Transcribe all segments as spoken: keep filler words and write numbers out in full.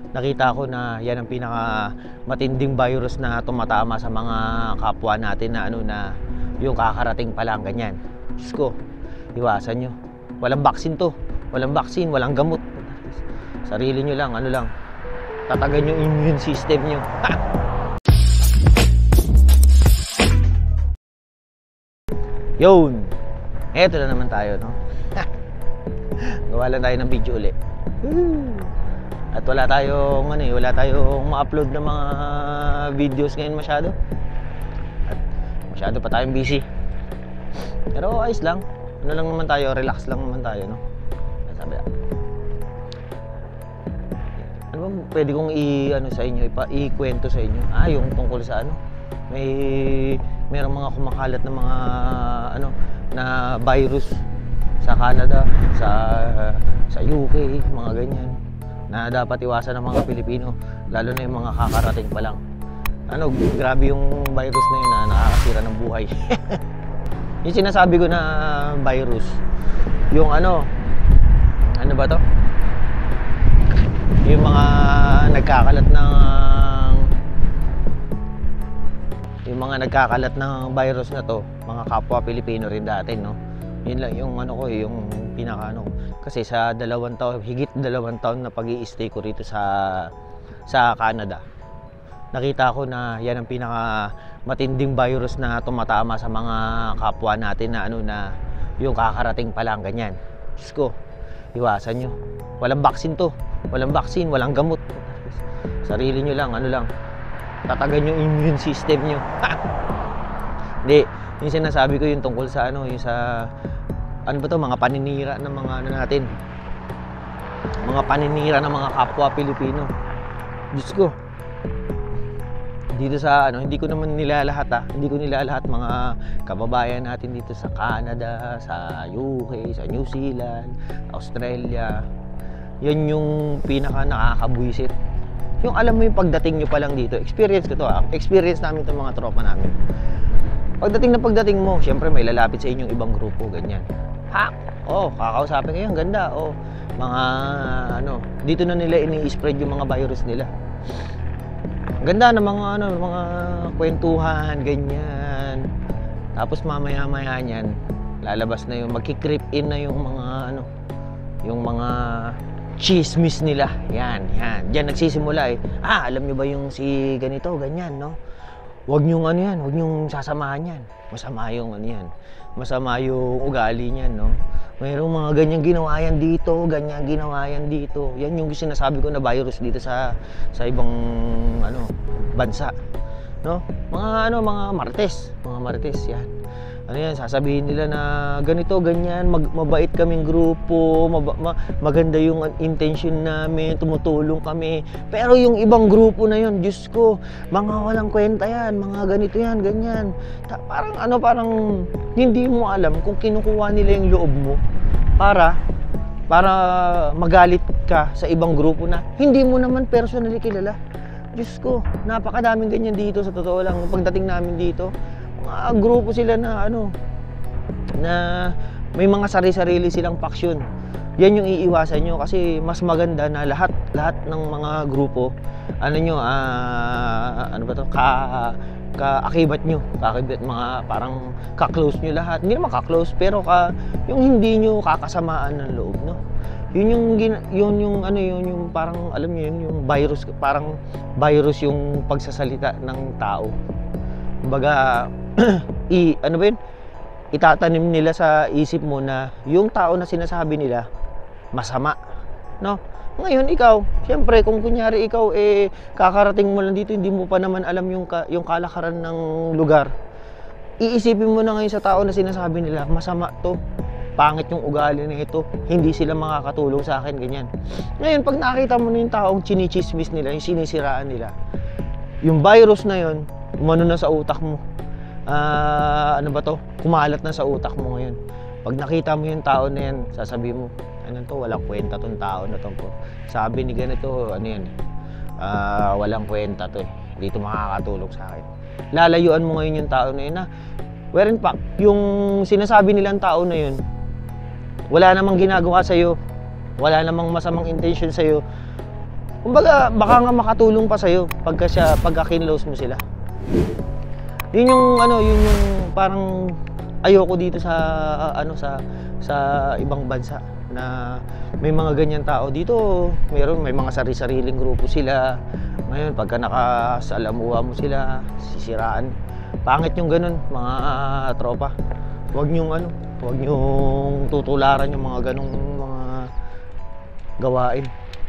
nakita ko na yan ang pinaka matinding virus na tumatama sa mga kapwa natin na ano na yung kakarating pa lang ganyan. Diyos ko, iwasan nyo. Walang vaccine to. Walang vaccine, walang gamot. Sarili nyo lang, ano lang. Tatagan yung immune system nyo. Yun. Eto na naman tayo, no? Gawa lang tayo ng video ulit. At wala tayong ano eh, wala tayong ma-upload ng mga videos ngayon masyado. At masyado pa tayong busy. Pero ayos lang. Ano lang naman tayo, relax lang naman tayo, no? Sabi lang. Ano ba pwede kong i ano sa inyo, ipa ikwento sa inyo? Ah, yung tungkol sa ano? May merong mga kumakalat na mga ano na virus sa Canada, sa sa U K, mga ganyan. Na dapat iwasan ng mga Pilipino, lalo na yung mga kakarating pa lang. Ano, grabe yung virus na yun na nakakasira ng buhay. Yung sinasabi ko na virus, yung ano, ano ba to? Yung mga nagkakalat ng yung mga nagkakalat ng virus na to, mga kapwa Pilipino rin dati, no? Yun lang yung ano ko, yung pinaka ano, kasi sa dalawang taon, higit dalawang taon na pag-i-stay ko rito sa sa Canada, nakita ko na yan ang pinaka matinding virus na tumatama sa mga kapwa natin na ano na yung kakarating pa lang ganyan. Diyos ko, iwasan nyo. Walang vaccine to. Walang vaccine, walang gamot. Sarili nyo lang, ano lang. Tatagan yung immune system nyo. Hindi, yung sinasabi ko yung tungkol sa ano, yung sa ano ba to, mga paninira ng mga ano natin. Mga paninira ng mga kapwa Pilipino. Diyos ko. Dito sa ano, hindi ko naman nilalahat ah. Hindi ko nilalahat mga kababayan natin dito sa Canada, sa U K, sa New Zealand, Australia. Yan yung pinaka nakakabwisit. Yung alam mo yung pagdating nyo pa lang dito, experience ko to ah. Experience namin itong mga tropa namin. Pagdating na pagdating mo, syempre may lalapit sa inyong ibang grupo, ganyan. Ha? Oh, kakausapin kayo, ang ganda. Oh, mga ano, dito na nila ini-spread yung mga virus nila. Ganda ng mga ano, mga kwentuhan, ganyan. Tapos mamaya-maya niyan, lalabas na yung magki-creep in na yung mga ano, yung mga chismis nila. Yan, yan. Diyan nagsisimula eh. Ah, alam niyo ba yung si ganito, ganyan, no? Huwag niyong ano yan, huwag niyong sasamahan yan. Masama yung ano yan. Masama yung ugali niyan, no? Mayroong mga ganyan ginawa yan dito, ganyan ginawa yan dito. Yan yung sinasabi ko na virus dito sa sa ibang ano, bansa, no? Mga ano, mga Martes, mga Martes yan. Ano yan, sasabihin nila na ganito, ganyan, mag, mabait kaming grupo, maba, ma, maganda yung intention namin, tumutulong kami. Pero yung ibang grupo na yun, Diyos ko, mga walang kwenta yan, mga ganito yan, ganyan. Ta parang ano, parang hindi mo alam kung kinukuha nila yung loob mo para, para magalit ka sa ibang grupo na hindi mo naman personally kilala. Diyos ko, napakadaming ganyan dito, sa totoo lang, pagdating namin dito. Mga grupo sila na ano na may mga sari-sarili silang faksyon. Yan yung iiwasan nyo kasi mas maganda na lahat lahat ng mga grupo ano nyo uh, ano ba to ka kaakibat nyo, kaakibat mga parang ka-close nyo lahat. Hindi naman ka-close pero ka yung hindi nyo kakasamaan ng loob, no? Yun yung yun yung ano yun yung parang alam niyo yun yung virus, parang virus yung pagsasalita ng tao. Kumbaga i ano ba yun? Itatanim nila sa isip mo na yung tao na sinasabi nila masama, no? Ngayon ikaw, siyempre kung kunyari ikaw eh kakarating mo lang dito, hindi mo pa naman alam yung ka, yung kalakaran ng lugar. Iisipin mo na ngayon sa tao na sinasabi nila masama to, pangit yung ugali na ito, hindi sila makakatulong sa akin, ganyan. Ngayon pag nakita mo na yung taong chinichismis nila, yung sinisiraan nila, yung virus na yun umano na sa utak mo. Uh, ano ba to? Kumalat na sa utak mo ngayon. Pag nakita mo yung tao na yan, sasabihin mo, ano to, walang kwenta tong tao na to po. Sabi ni ganito, ano yan, uh, walang kwenta to eh. Dito makakatulong sa akin. Lalayuan mo ngayon yung tao na yun na, where in fact, yung sinasabi nilang tao na yun, wala namang ginagawa sa'yo, wala namang masamang intention sa'yo, Kumbaga, baka nga makatulong pa sa'yo pagka, siya, pagka kinlose mo sila. Yun yung, ano, yun yung parang ayoko dito sa, uh, ano, sa, sa ibang bansa na may mga ganyan tao. Dito, mayroon, may mga sari-sariling grupo sila. Ngayon, pagka nakasalamuha mo sila, sisiraan. Pangit yung ganun, mga uh, tropa. Huwag nyong, ano, huwag nyong tutularan yung mga ganung mga gawain.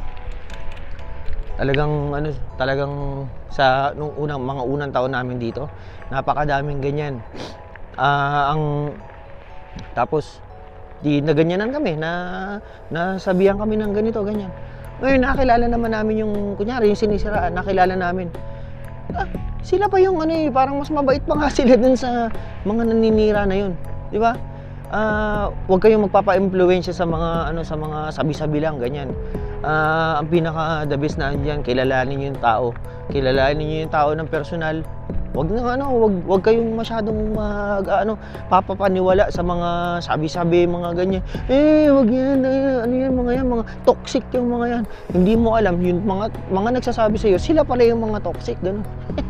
Talagang ano, talagang sa nung unang mga unang taon namin dito, napakadaming ganyan. Ah, uh, ang tapos di naganyanan kami na nasabihan kami ng ganito, ganyan. Ngayon nakilala naman namin yung kunyari yung sinisiraan, nakilala namin. Ah, sila pa yung ano eh, parang mas mabait pa nga sila dun sa mga naninira na yun, di ba? Ah, uh, huwag kayong magpapa-impluwensya sa mga ano, sa mga sabi-sabi lang ganyan. Ah, uh, ang pinaka the best na diyan, kilalanin niyo yung tao. Kilalanin niyo yung tao ng personal. Huwag na ano, huwag huwag kayong masyadong mag ano, papapaniwala sa mga sabi-sabi, mga ganyan. Eh, huwag yan, eh, ano yan, mga yan, mga toxic yung mga yan. Hindi mo alam yung mga mga nagsasabi sa iyo, sila pala yung mga toxic, ganun.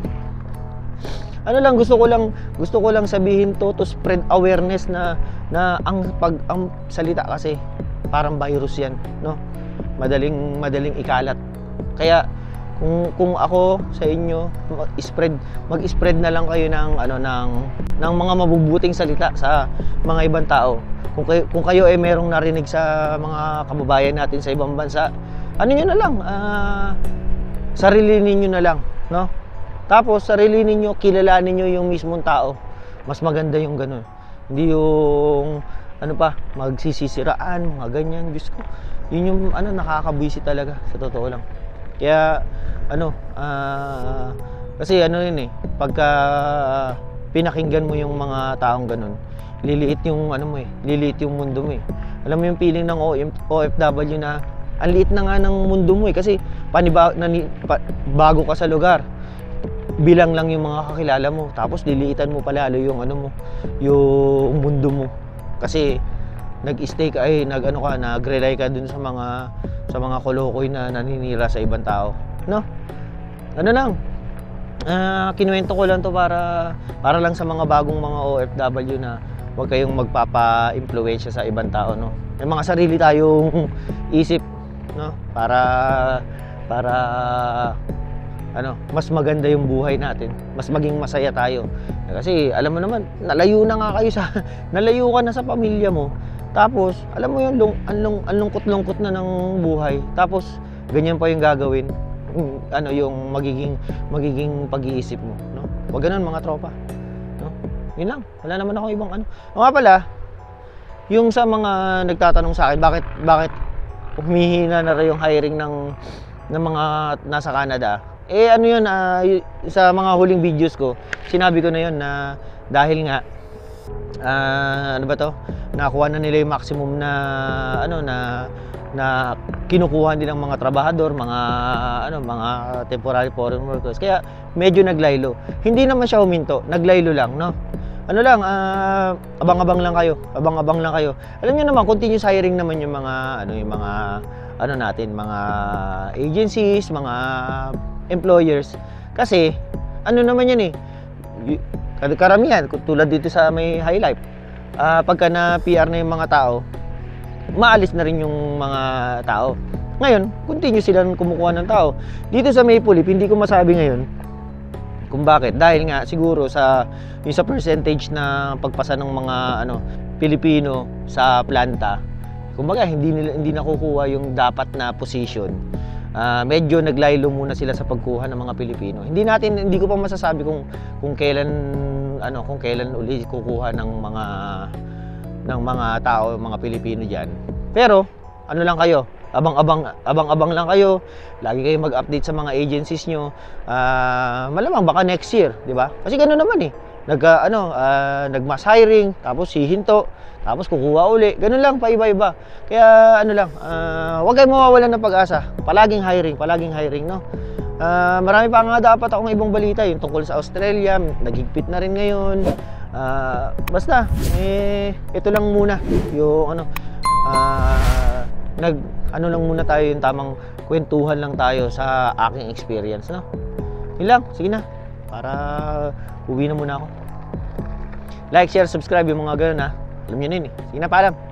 Ano lang, gusto ko lang gusto ko lang sabihin to to spread awareness na na ang pag ang salita kasi parang virus yan, no? Madaling madaling ikalat. Kaya kung kung ako sa inyo, mag-spread mag-spread na lang kayo ng ano ng ng mga mabubuting salita sa mga ibang tao. Kung kayo, kung kayo ay eh, merong narinig sa mga kababayan natin sa ibang bansa, ano niyo na lang, uh, sarili niyo na lang, no? Tapos sarili niyo, kilalanin niyo yung mismong tao. Mas maganda yung ganun. Hindi yung ano pa, magsisisiraan, mga ganyan. Diyos ko, yun yung ano, nakakabwisit talaga, sa totoo lang. Kaya ano, uh, kasi ano yun eh, pagka pinakinggan mo yung mga taong ganun, liliit yung ano mo eh, liliit yung mundo mo eh. Alam mo yung feeling ng O F W na ang liit na nga ng mundo mo eh, kasi paniba, nani, pa, bago ka sa lugar, bilang lang yung mga kakilala mo, tapos liliitan mo palalo yung ano mo, yung mundo mo. Kasi nag-stay ka, ay nag ano ka, nag-rely ka dun sa mga sa mga kolokoy na naninira sa ibang tao, no? Ano lang, uh, kinuwento ko lang to para para lang sa mga bagong mga O F W na huwag kayong magpapa-impluwensya sa ibang tao, no? May mga sarili tayong isip, no? Para para ano, mas maganda yung buhay natin, mas maging masaya tayo. Kasi alam mo naman, nalayo na nga kayo sa nalayo ka na sa pamilya mo. Tapos, alam mo yung lung, anlong, anlungkot-lungkot na ng buhay. Tapos, ganyan pa yung gagawin. Ano yung magiging magiging pag-iisip mo, no? Wag ganoon mga tropa, no? Yun lang. Wala naman ako ibang ano. O nga pala, yung sa mga nagtatanong sa akin, bakit bakit humihina na rin yung hiring ng ng mga nasa Canada? Eh ano yun, uh, sa mga huling videos ko, sinabi ko na yun na dahil nga uh, ano ba to, nakuha na nila yung maximum na ano na na kinukuha din ng mga trabahador, mga ano, mga temporary foreign workers. Kaya medyo naglaylo. Hindi naman siya huminto, naglaylo lang, no? Ano lang, uh, abang-abang lang kayo. Abang-abang lang kayo. Alam niyo naman, continuous hiring naman yung mga ano, yung mga ano natin, mga agencies, mga employers. Kasi ano naman yan eh, karamihan tulad dito sa may High Life, uh, pagka na P R na yung mga tao, maalis na rin yung mga tao. Ngayon, continue silang kumukuha ng tao. Dito sa Maple Leaf, hindi ko masabi ngayon kung bakit. Dahil nga siguro sa yung sa percentage na pagpasa ng mga ano Pilipino sa planta, kumbaga hindi nila hindi nakukuha yung dapat na position. Uh, medyo naglaylo muna sila sa pagkuha ng mga Pilipino. Hindi natin hindi ko pa masasabi kung kung kailan ano kung kailan uli kukuha ng mga ng mga tao, mga Pilipino diyan. Pero ano lang kayo, abang-abang abang-abang lang kayo. Lagi kayo mag-update sa mga agencies nyo. Uh, malamang baka next year, di ba? Kasi ganoon naman eh. Nag uh, ano, uh, nag-mass hiring, tapos hihinto, tapos kukuha uli. Ganun lang, paiba-iba. Kaya ano lang, uh, huwag kayong mawawalan ng pag-asa. Palaging hiring, palaging hiring, no? Uh, marami pa nga dapat akong ibang balita, yung tungkol sa Australia, naghigpit na rin ngayon. Uh, basta, eh, ito lang muna, yung ano, uh, nag, ano lang muna tayo, yung tamang kwentuhan lang tayo sa aking experience, no? Yun lang, sige na. Para uwi na muna ako. Like, share, subscribe yung mga ganun ha. Alam nyo na yun eh. Sige na, paalam.